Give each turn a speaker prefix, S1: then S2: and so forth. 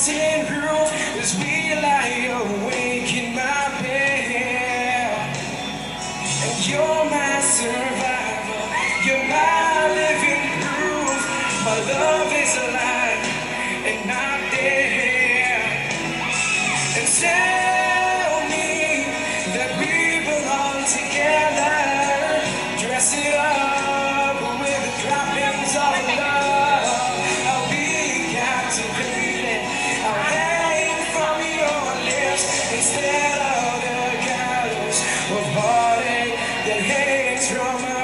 S1: tin roof as we lie awake in my bed. And you're my survivor, you're my living proof. My love is alive and not dead. And tell me that we belong together. Dress it up with the droppings of love. I'll be captivated, I'll hang from your lips instead of the gallows of heartache that hangs from